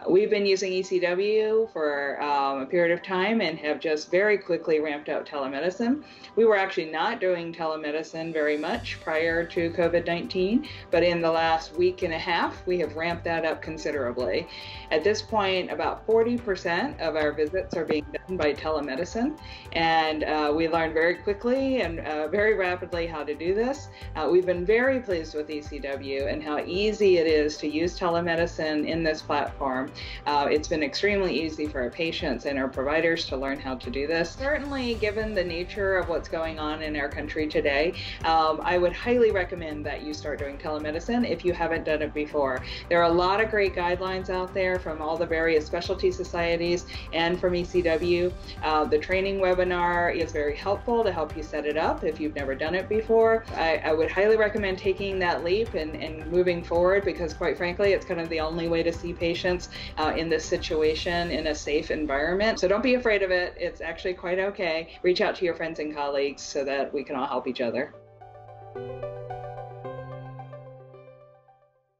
We've been using ECW for a period of time and have just very quickly ramped up telemedicine. We were actually not doing telemedicine very much prior to COVID-19, but in the last week and a half, we have ramped that up considerably. At this point, about 40% of our visits are being done by telemedicine, and we learned very quickly and very rapidly how to do this. We've been very pleased with ECW and how easy it is to use telemedicine in this platform. It's been extremely easy for our patients and our providers to learn how to do this. Certainly, given the nature of what's going on in our country today, I would highly recommend that you start doing telemedicine if you haven't done it before. There are a lot of great guidelines out there from all the various specialty societies and from ECW. The training webinar is very helpful to help you set it up if you've never done it before. I would highly recommend taking that leap and moving forward, because quite frankly, it's kind of the only way to see patients in this situation in a safe environment. So don't be afraid of it. It's actually quite okay. Reach out to your friends and colleagues so that we can all help each other.